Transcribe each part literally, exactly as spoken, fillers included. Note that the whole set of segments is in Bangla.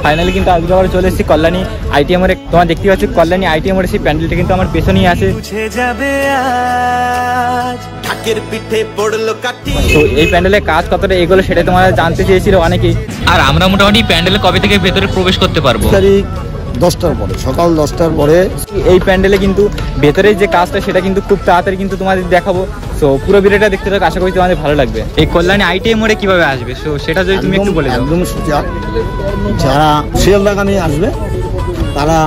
ফাইনালি কিন্তু আজকে আবার চলে এসেছি কল্যাণী আইটিএম এর। তোমার দেখতে পাচ্ছ কল্যাণী আইটিএম এর সেই প্যান্ডেলটা কিন্তু আমার পেছনেই আছে। তো এই প্যান্ডেলের কাজ কতটা এগোলো সেটা তোমরা জানতে চেয়েছিল অনেকেই। আর আমরা মোটামুটি প্যান্ডেলে কবে থেকে ভেতরে প্রবেশ করতে পারবো? দশটার পরে, সকাল দশটার পরে। এই প্যান্ডেলে কিন্তু ভেতরের যে কাজটা সেটা কিন্তু খুব তাড়াতাড়ি কিন্তু তোমাদের দেখাবো। সো পুরো ভিডিওটা দেখতে থাকো, আশা করি তোমাদের ভালো লাগবে। এই কল্যাণী আইটিএম মোড়ে কিভাবে আসবে সো সেটা যদি তুমি একটু বলে দাও। একদম সোজা, যারা শিয়ালদা নিয়ে আসবে তারা।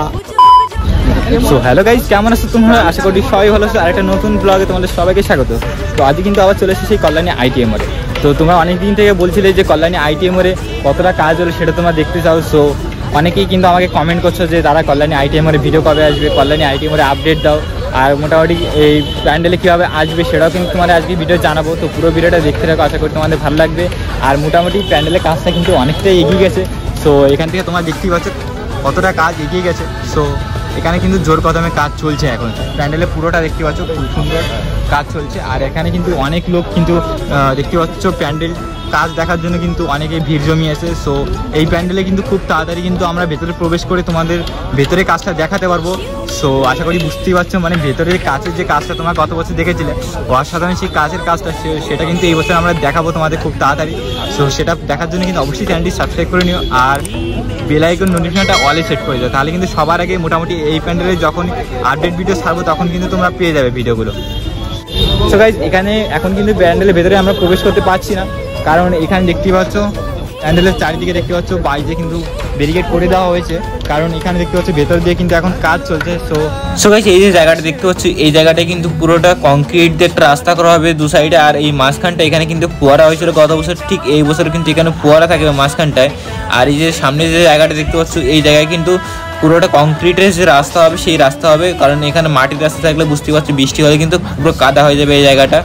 সো হ্যালো গাইজ, কেমন আছো তোমরা? আশা করি সবাই ভালো আছো। আর একটা নতুন ব্লগে তোমাদের সবাইকে স্বাগত। তো আজকে কিন্তু আবার চলে এসেছি সেই কল্যাণী আইটিএম মোড়ে। তো তোমরা অনেক দিন থেকে বলছিলে যে কল্যাণী আইটিএম মোড়ে কতটা কাজ হলো সেটা তোমরা দেখতে চাও। সো অনেকেই কিন্তু আমাকে কমেন্ট করছো যে তারা কল্যাণী আইটিএম এর ভিডিও কবে আসবে, কল্যাণী আইটিএম এর আপডেট দাও, আর মোটামুটি এই প্যান্ডেলে কীভাবে আসবে সেটাও কিন্তু তোমাদের আজকে ভিডিও জানাবো। তো পুরো ভিডিওটা দেখতে থাকো, আশা করি তোমাদের ভালো লাগবে। আর মোটামুটি প্যান্ডেলের কাজটা কিন্তু অনেকটাই এগিয়ে গেছে। সো এখান থেকে তোমরা দেখতেই পাচ্ছ কতটা কাজ এগিয়ে গেছে। সো এখানে কিন্তু জোর কদমে কাজ চলছে এখন। প্যান্ডেলে পুরোটা দেখতে পাচ্ছ খুব সুন্দর কাজ চলছে। আর এখানে কিন্তু অনেক লোক কিন্তু দেখতে পাচ্ছ প্যান্ডেল কাজ দেখার জন্য কিন্তু অনেকে ভিড় জমিয়েছে। সো এই প্যান্ডেলে কিন্তু খুব তাড়াতাড়ি কিন্তু আমরা ভেতরে প্রবেশ করে তোমাদের ভেতরে কাজটা দেখাতে পারবো। সো আশা করি বুঝতেই পারছো, মানে ভেতরের কাজের যে কাজটা তোমরা গত বছর দেখেছিলে অসাধারণ সেই কাজের কাজটা সেটা কিন্তু এই বছর আমরা দেখাবো তোমাদের খুব তাড়াতাড়ি। সো সেটা দেখার জন্য কিন্তু অবশ্যই চ্যানেলটি সাবস্ক্রাইব করে নিও আর বেল আইকন নোটিফিকেশনটা অলে সেট করে দাও, তাহলে কিন্তু সবার আগে মোটামুটি এই প্যান্ডেলে যখন আপডেট ভিডিও ছাড়বো তখন কিন্তু তোমরা পেয়ে যাবে ভিডিওগুলো। সো গাইজ, এখানে এখন কিন্তু প্যান্ডেলের ভেতরে আমরা প্রবেশ করতে পারছি না, কারণ এখানে দেখতে পাচ্ছ প্যান্ডেলের চারিদিকে দেখতে পাচ্ছ বাইরে কিন্তু ব্যারিকেড করে দেওয়া হয়েছে, কারণ এখানে দেখতে পাচ্ছ ভেতর দিয়ে কিন্তু এখন কাজ চলছে। সো সো গাইস, এই যে জায়গাটা দেখতে পাচ্ছ এই জায়গাটা কিন্তু পুরোটা কংক্রিট দিয়ে একটা রাস্তা করা হবে দু সাইডে। আর এই মাঝখানটা এখানে কিন্তু ফোয়ারা হয়েছিল গত বছর, ঠিক এই বছর কিন্তু এখানে ফোয়ারা থাকবে মাঝখানটায়। আর এই যে সামনে যে জায়গাটা দেখতে পাচ্ছ এই জায়গায় কিন্তু পুরোটা কংক্রিটের যে রাস্তা হবে সেই রাস্তা হবে, কারণ এখানে মাটির রাস্তা থাকলে বুঝতে পারছি বৃষ্টি হলে কিন্তু পুরো কাদা হয়ে যাবে এই জায়গাটা।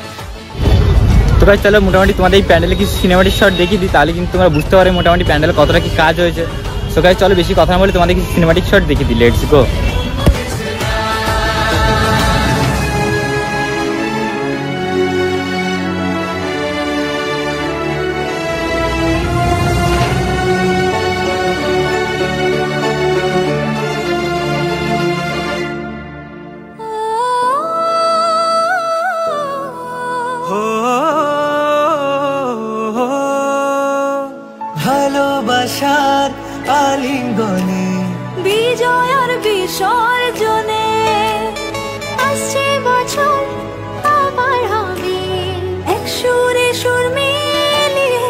তো গাইস, তাহলে মোটামুটি তোমাদের এই প্যান্ডেলে কিছু সিনেমাটিক শট দেখিয়ে দিই, তাহলে কিন্তু তোমরা বুঝতে পারবে মোটামুটি প্যান্ডেলে কতটা কি কাজ হয়েছে। সো গাইস, চলো বেশি কথা না বলে তোমাদের কিছু সিনেমাটিক শট দেখিয়ে দিই। Let's go. ভালোবাসার আলিঙ্গনে বিজয় আর বিসর্জনে আসছে বছর আবার হবে এক সুরে সুর মিলিয়ে।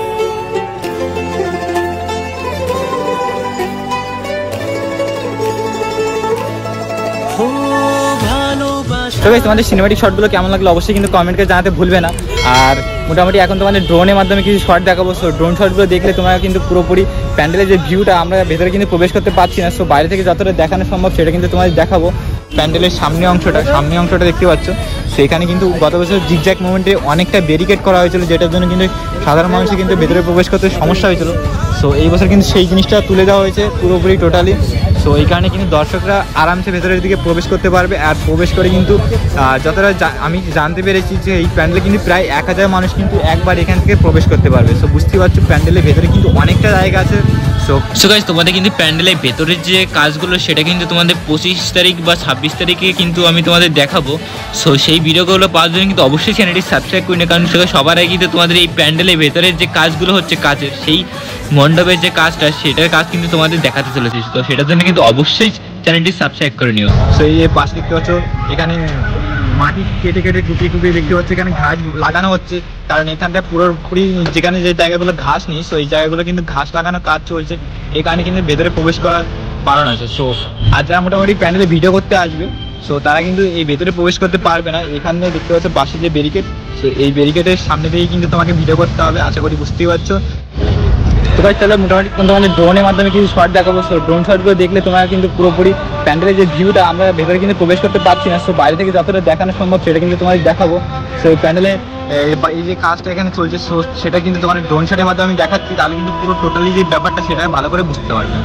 তো গাইস, তোমাদের সিনেমাটিক শটগুলো কেমন লাগলো অবশ্যই কিন্তু কমেন্ট করে জানাতে ভুলবে না। আর মোটামুটি এখন তোমাদের ড্রোনের মাধ্যমে কিছু শট দেখাবো। সো ড্রোন শটগুলো দেখলে তোমরা কিন্তু পুরোপুরি প্যান্ডেলের যে ভিউটা আমরা ভেতরে কিন্তু প্রবেশ করতে পারছি না। সো বাইরে থেকে যতটা দেখানো সম্ভব সেটা কিন্তু তোমাদের দেখাবো। প্যান্ডেলের সামনে অংশটা সামনে অংশটা দেখতে পাচ্ছ, সেখানে কিন্তু গত বছর জিগজ্যাগ মোমেন্টে অনেকটা ব্যারিকেড করা হয়েছিল, যেটার জন্য কিন্তু সাধারণ মানুষের কিন্তু ভেতরে প্রবেশ করতে সমস্যা হয়েছিল। সো এই বছর কিন্তু সেই জিনিসটা তুলে দেওয়া হয়েছে পুরোপুরি টোটালি। সো এই কারণে কিন্তু দর্শকরা আরামসে ভেতরের দিকে প্রবেশ করতে পারবে। আর প্রবেশ করে কিন্তু যতটা আমি জানতে পেরেছি যে এই প্যান্ডেলে কিন্তু প্রায় এক হাজার মানুষ কিন্তু একবার এখান থেকে প্রবেশ করতে পারবে। সো বুঝতে পারছো প্যান্ডেলের ভেতরে কিন্তু অনেকটা জায়গা আছে। সো সো গাইস, তোমাদের কিন্তু প্যান্ডেলের ভেতরের যে কাজগুলো সেটা কিন্তু তোমাদের পঁচিশ তারিখ বা ছাব্বিশ তারিখে কিন্তু আমি তোমাদের দেখাবো। সো সেই ভিডিওগুলো পাওয়ার জন্য কিন্তু অবশ্যই চ্যানেলটি সাবস্ক্রাইব করে নিও, কারণ সবার আগে কিন্তু তোমাদের এই প্যান্ডেলের ভেতরের যে কাজগুলো হচ্ছে কাজের সেই মণ্ডপের যে কাজটা সেটার কাজ কিন্তু তোমাদের দেখাতে চলেছি। তো সেটার জন্য কিন্তু অবশ্যই চ্যানেলটি সাবস্ক্রাইব করে নিও। সো এই পাশে দেখতে পাচ্ছ এখানে মাটি কেটে কেটে টুপিয়ে টুপিয়ে দেখতে পাচ্ছ এখানে ঘাস লাগানো হচ্ছে, কারণ এখানটা পুরোপুরি যেখানে যে জায়গাগুলো ঘাস নেই সো এই জায়গাগুলো কিন্তু ঘাস লাগানোর কাজ চলছে। এই কারণে কিন্তু ভেতরে প্রবেশ করার বারণ আছে। সো আর যারা মোটামুটি প্যান্ডেলে ভিডিও করতে আসবে সো তারা কিন্তু এই ভেতরে প্রবেশ করতে পারবে না। এখানে দেখতে পাচ্ছ পাশে যে ব্যারিকেড, সো এই ব্যারিকেডের সামনে থেকেই কিন্তু তোমাকে ভিডিও করতে হবে, আশা করি বুঝতেই পারছো। তো গাইস, তাহলে মোটামুটি তোমাদের ড্রোনের মাধ্যমে কিছু শট দেখাবো। সো ড্রোন শটগুলো দেখলে তোমরা কিন্তু পুরোপুরি প্যান্ডেলের যে ভিউটা আমরা ভেতরে কিন্তু প্রবেশ করতে পারছি না। সো বাইরে থেকে যতটা দেখানো সম্ভব সেটা কিন্তু তোমাদের দেখাবো। সো এই প্যান্ডেলে এই যে কাজটা এখানে চলছে সো সেটা কিন্তু তোমার ড্রোন শটের মাধ্যমে আমি দেখাচ্ছি, তাহলে কিন্তু পুরো টোটালি যে ব্যাপারটা সেটা ভালো করে বুঝতে পারবে।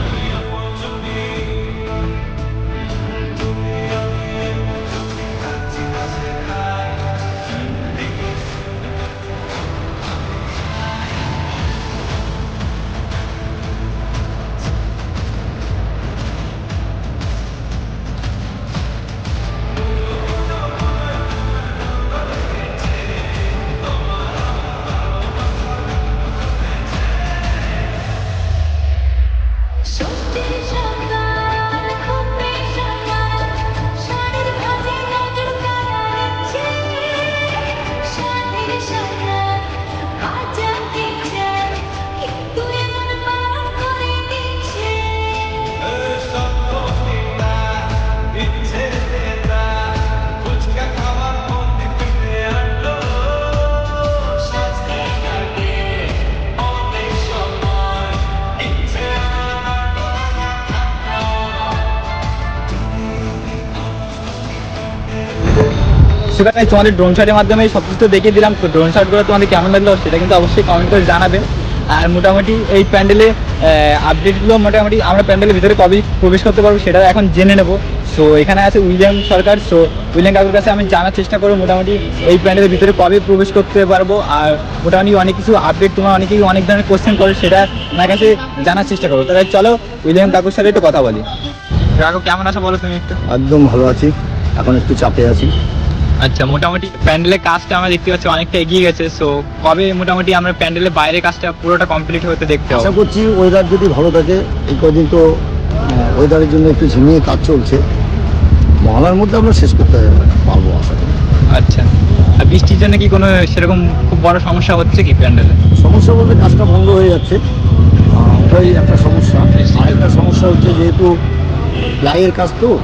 গাইস তোমাদের ড্রোন শটের মাধ্যমে সব কিছু দেখিয়ে দিলাম। তো ড্রোন শটগুলো তোমাদের কেমন লাগলো সেটা কিন্তু অবশ্যই কমেন্ট করে জানাবে। আর মোটামুটি এই প্যান্ডেলে আপডেটগুলো মোটামুটি আমরা প্যান্ডেলের ভিতরে কবে প্রবেশ করতে পারবো সেটা এখন জেনে নেবো। সো এখানে আছে উইলিয়াম সরকার। সো উইলিয়াম কাকুর কাছে আমি জানার চেষ্টা করবো মোটামুটি এই প্যান্ডেলের ভিতরে কবে প্রবেশ করতে পারবো। আর মোটামুটি অনেক কিছু আপডেট তোমরা অনেকেই অনেক ধরনের কোশ্চেন করে সেটা আমার কাছে জানার চেষ্টা করবো। তাহলে চলো উইলিয়াম কাকুর সাথে একটু কথা বলি। কাকু কেমন আছো বলো তুমি একটু? একদম ভালো আছি, এখন একটু চাপে আছি। আচ্ছা, মোটামুটি প্যান্ডেলের কাজটা আমরা দেখতে পাচ্ছি অনেকটা এগিয়ে গেছে। সো কবে মোটামুটি আমরা প্যান্ডেলের বাইরের কাজটা পুরোটা কমপ্লিট হতে দেখতে পাবো? আশা করছি ওয়েদার যদি ভালো থাকে, এই কদিন তো ওয়েদারের জন্য একটু ঝিমিয়ে কাজ চলছে, মহালয়ার মধ্যে আমরা শেষ করতে পারবো আশা করি। আচ্ছা, আর বৃষ্টির জন্য কি কোনো সেরকম খুব বড় সমস্যা হচ্ছে কি প্যান্ডেলে? সমস্যা বলতে কাজটা বন্ধ হয়ে যাচ্ছে, ওটাই একটা সমস্যা। আরেকটা সমস্যা হচ্ছে যেহেতু প্লাইয়ের কাজ তো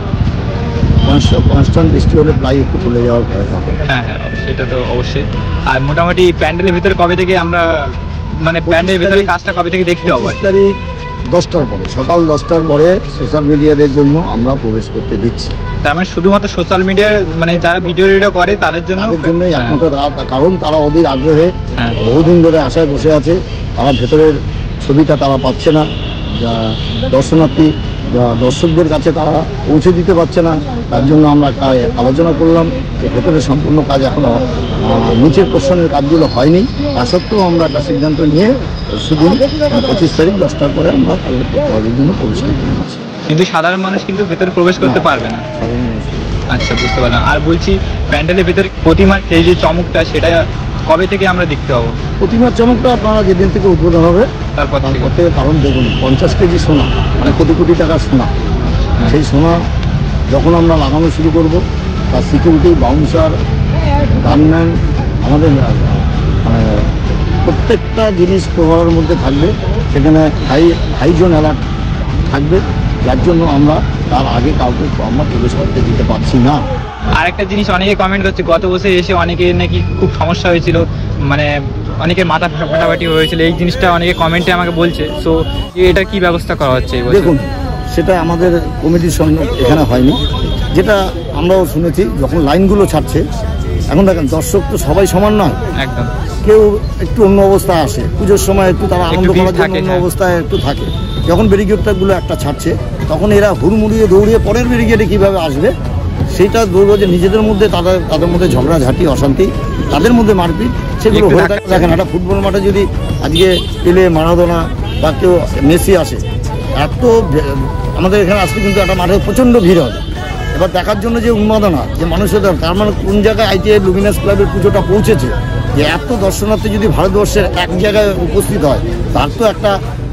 কনস্ট্যান্ট বৃষ্টি হলে প্লাই একটু তুলে যাওয়ার ভয় থাকে। হ্যাঁ হ্যাঁ, সেটা তো অবশ্যই। আর মোটামুটি প্যান্ডেলের ভিতরে কবে থেকে আমরা মানে প্যান্ডেলের ভিতরে কাজটা কবে থেকে দেখতে পাবো? পঁচিশ তারিখ দশটার পরে, সকাল দশটার পরে সোশ্যাল মিডিয়াদের জন্য আমরা প্রবেশ করতে দিচ্ছি। তার মানে শুধুমাত্র সোশ্যাল মিডিয়ার মানে যারা ভিডিও ভিডিও করে তাদের জন্য তাদের জন্যই একমাত্র, কারণ তারা ওদের আগ্রহে বহুদিন ধরে আশায় বসে আছে, তারা ভেতরের ছবিটা তারা পাচ্ছে না, যা দর্শনার্থী বা দর্শকদের কাছে তারা পৌঁছে দিতে পারছে না। তার জন্য আমরা আলোচনা করলাম যে ভেতরের সম্পূর্ণ কাজ এখনো নিচের পোর্শনের কাজগুলো হয়নি। তা সত্ত্বেও আমরা একটা সিদ্ধান্ত নিয়ে শুধু পঁচিশ তারিখ দশটার পরে আমরা তাদের জন্য প্রবেশ করতে দিচ্ছি। কিন্তু সাধারণ মানুষ কিন্তু ভেতরে প্রবেশ করতে পারবে না। আচ্ছা, বুঝতে পারলাম। আর বলছি প্যান্ডেলের ভেতরে প্রতিমার সেই যে চমকটা সেটা কবে থেকে আমরা দেখতে পাবো? প্রতিমার চমকটা আপনারা যেদিন থেকে উদ্বোধন হবে তারপর তারপর থেকে, কারণ দেখুন পঞ্চাশ কেজি সোনা মানে কোটি কোটি টাকার সোনা, সেই সোনা যখন আমরা লাগানো শুরু করব তার সিকিউরিটি, বাউন্সার, গানম্যান, আমাদের মানে প্রত্যেকটা জিনিস প্রভাবের মধ্যে থাকবে। সেখানে হাই হাইজোন অ্যালার্ট থাকবে, যার জন্য আমরা তার আগে কাউকে আমরা প্রবেশ করতে দিতে পারছি না। আরেকটা জিনিস অনেকে কমেন্ট করছে, গত বছর এসে অনেকের নাকি খুব সমস্যা হয়েছিল, মানে অনেকের মাথা ফাটাফাটি হয়েছিল, এই জিনিসটা অনেকে কমেন্টে আমাকে বলছে। সো এটা কি ব্যবস্থা করা হচ্ছে? দেখুন, সেটা আমাদের কমিটির সঙ্গে এখানে হয়নি, যেটা আমরাও শুনেছি যখন লাইনগুলো ছাড়ছে। এখন দেখেন দর্শক তো সবাই সমান নয়, একদম কেউ একটু অন্য অবস্থায় আসে, পুজোর সময় একটু তারা আনন্দ করার জন্য অন্য অবস্থায় একটু থাকে। যখন ব্যারিকেডগুলো একটা ছাড়ছে তখন এরা হুড়মুড়িয়ে দৌড়িয়ে পরের ব্যারিকেডে কীভাবে আসবে সেইটা দৌড়, যে নিজেদের মধ্যে তাদের তাদের মধ্যে ঝগড়াঝাটি, অশান্তি, তাদের মধ্যে মারপিট, সেগুলো হয়ে থাকে। দেখেন একটা ফুটবল মাঠে যদি আজকে পেলে, মারাদোনা বা কেউ মেসি আসে, এত আমাদের এখানে আসলে কিন্তু একটা মাঠে প্রচণ্ড ভিড় হবে। এবার দেখার জন্য যে উন্মাদনা যে মানুষের, তার মানে কোন জায়গায় আইটিআই লুমিনাস ক্লাবের পুজোটা পৌঁছেছে, যে এত দর্শনার্থী যদি ভারতবর্ষের এক জায়গায় উপস্থিত হয় তার তো একটা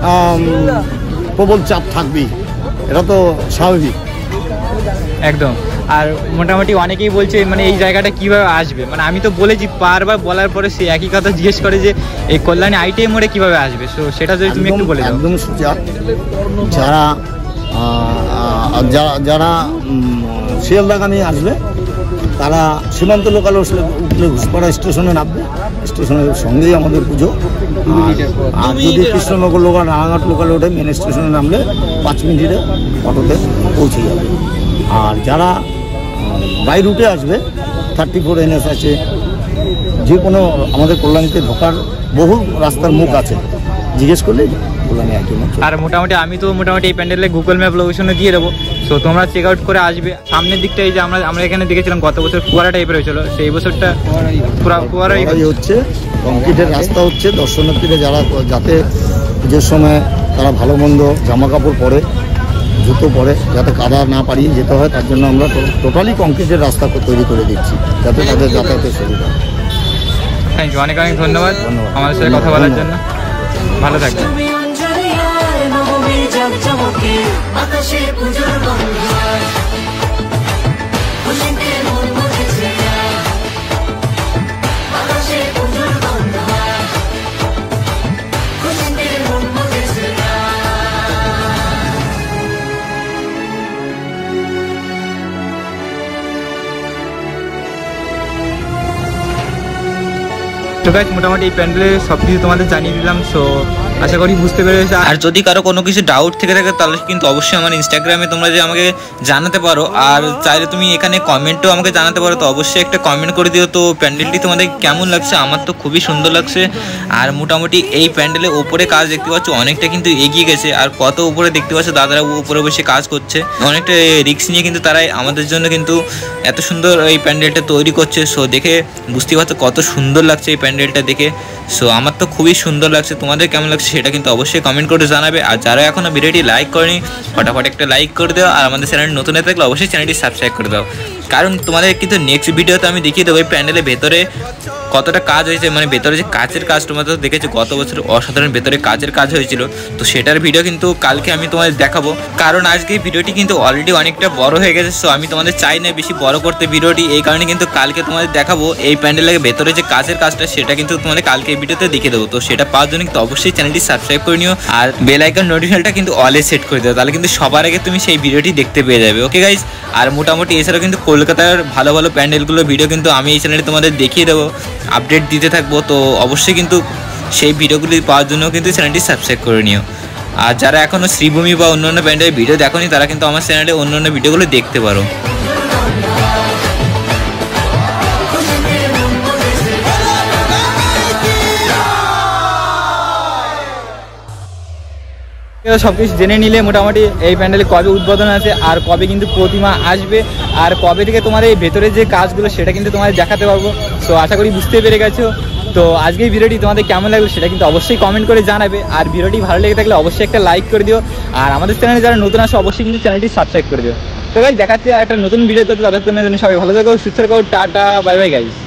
প্রবল চাপ থাকবেই, এটা তো স্বাভাবিক একদম। আর মোটামুটি অনেকেই বলছে মানে এই জায়গাটা কিভাবে আসবে, মানে আমি তো বলেছি বারবার, বলার পরে সে একই কথা জিজ্ঞেস করে যে এই কল্যাণী আইটিআই মোড়ে কিভাবে আসবে। সো সেটা যদি তুমি একটু বলে দাও। একদম যারা যারা যারা শিয়ালদাগামী আসবে তারা সীমান্ত লোকাল উঠলে ঘুষপাড়া স্টেশনে নামবে, স্টেশনের সঙ্গেই আমাদের পুজো। আর যদি কৃষ্ণনগর লোকাল, রানাঘাট লোকালে ওঠে মেন স্টেশনে নামলে পাঁচ মিনিটে অটোতে পৌঁছে যাবে। আর যারা বাই রুটে আসবে, থার্টি ফোর এনএস আছে, যে কোনো আমাদের কল্যাণীতে ঢোকার বহু রাস্তার মুখ আছে, জিজ্ঞেস করলে কল্যাণী আইটিএম। আর মোটামুটি আমি তো মোটামুটি এই প্যান্ডেলে গুগল ম্যাপ লোকেশনে দিয়ে দেবো। সো তোমরা চেক আউট করে আসবে। সামনের দিকটা এই যে আমরা আমরা এখানে দেখেছিলাম গত বছর ফুয়ারা টাইপের হয়েছিল, সেই বছরটা পুরা ফুয়ারাই হচ্ছে, কংক্রিটের রাস্তা হচ্ছে। দর্শনার্থীরা যারা যাতে পুজোর সময় তারা ভালো মন্দ জামা কাপড় পরে, জুতো পরে, যাতে কাদা না পারিয়ে যেতে হয়, তার জন্য আমরা টোটালি কংক্রিটের রাস্তা তৈরি করে দিচ্ছি, যাতে তাদের যাতায়াতের সুবিধা। থ্যাংক ইউ, অনেক অনেক ধন্যবাদ আমাদের সাথে কথা বলার জন্য। ভালো থাকবেন। তো গাইস মোটামুটি এই প্যান্ডেলে সব কিছু তোমাদের জানিয়ে দিলাম। সো আশা করি বুঝতে পেরেছো। আর যদি কারো কোনো কিছু ডাউট থেকে থাকে তাহলে কিন্তু অবশ্যই আমার ইনস্টাগ্রামে তোমরা যে আমাকে জানাতে পারো, আর চাইলে তুমি এখানে কমেন্টও আমাকে জানাতে পারো। তো অবশ্যই একটা কমেন্ট করে দিও তো প্যান্ডেলটি তোমাদের কেমন লাগছে। আমার তো খুবই সুন্দর লাগছে। আর মোটামুটি এই প্যান্ডেলের ওপরে কাজ দেখতে পাচ্ছ অনেকটা কিন্তু এগিয়ে গেছে, আর কত উপরে দেখতে পাচ্ছ দাদারা উপরে বসে কাজ করছে, অনেকটা রিস্ক নিয়ে কিন্তু তারাই আমাদের জন্য কিন্তু এত সুন্দর এই প্যান্ডেলটা তৈরি করছে। সো দেখে বুঝতে পারছো কত সুন্দর লাগছে এই প্যান্ডেলটা দেখে। সো আমার তো খুবই সুন্দর লাগছে, তোমাদের কেমন লাগছে সেটা কিন্তু অবশ্যই কমেন্ট করে জানাবে। আর যারা এখনও ভিডিওটি লাইক করেনি ফটাফট একটা লাইক করে দাও, আর আমাদের চ্যানেল নতুন হয়ে থাকলে অবশ্যই চ্যানেলটি সাবস্ক্রাইব করে দাও, কারণ তোমাদের কিন্তু নেক্সট ভিডিওতে আমি দেখিয়ে দেবো এই প্যান্ডেলের ভেতরে কতটা কাজ হয়েছে, মানে ভেতরে যে কাজের কাজ তোমরা তো দেখেছো গত বছর অসাধারণ ভেতরে কাজের কাজ হয়েছিল। তো সেটার ভিডিও কিন্তু কালকে আমি তোমাদের দেখাবো, কারণ আজকে এই ভিডিওটি কিন্তু অলরেডি অনেকটা বড় হয়ে গেছে। সো আমি তোমাদের চাই না বেশি বড় করতে ভিডিওটি, এই কারণে কিন্তু কালকে তোমাদের দেখাবো এই প্যান্ডেলের ভেতরে যে কাজের কাজটা সেটা কিন্তু তোমাদের কালকে এই ভিডিওতে দেখিয়ে দেবো। তো সেটা পাওয়ার জন্য কিন্তু অবশ্যই চ্যানেলটি সাবস্ক্রাইব করে নিও, আর বেল আইকন নোটিফিকেশনটা কিন্তু অলে সেট করে দাও, তাহলে কিন্তু সবার আগে তুমি সেই ভিডিওটি দেখতে পেয়ে যাবে। ওকে গাইজ, আর মোটামুটি এছাড়াও কিন্তু কলকাতার ভালো ভালো প্যান্ডেলগুলো ভিডিও কিন্তু আমি এই চ্যানেলে তোমাদের দেখিয়ে দেবো, আপডেট দিতে থাকবো। তো অবশ্যই কিন্তু সেই ভিডিওগুলি পাওয়ার জন্য কিন্তু চ্যানেলটি সাবস্ক্রাইব করে নিও। আর যারা এখনও শ্রীভূমি বা অন্যান্য প্যান্ডেলের ভিডিও দেখোনি তারা কিন্তু আমার চ্যানেলে অন্যান্য ভিডিওগুলো দেখতে পারো। সবকিছু জেনে নিলে মোটামুটি এই প্যান্ডেলে কবে উদ্বোধন আছে আর কবে কিন্তু প্রতিমা আসবে আর কবে থেকে তোমার এই ভেতরে যে কাজগুলো সেটা কিন্তু তোমাদের দেখাতে পারবো। সো আশা করি বুঝতে পেরে গেছো। তো আজকে এই ভিডিওটি তোমাদের কেমন লাগলো সেটা কিন্তু অবশ্যই কমেন্ট করে জানাবে, আর ভিডিওটি ভালো লেগে থাকলে অবশ্যই একটা লাইক করে দিও, আর আমাদের চ্যানেলে যারা নতুন আসে অবশ্যই কিন্তু চ্যানেলটি সাবস্ক্রাইব করে দিও। তো গাইস দেখাচ্ছি একটা নতুন ভিডিও করতে, তাদের জন্য সবাই ভালো থাকো, সুস্থ থাকো, টাটা বাই বাই গাইস।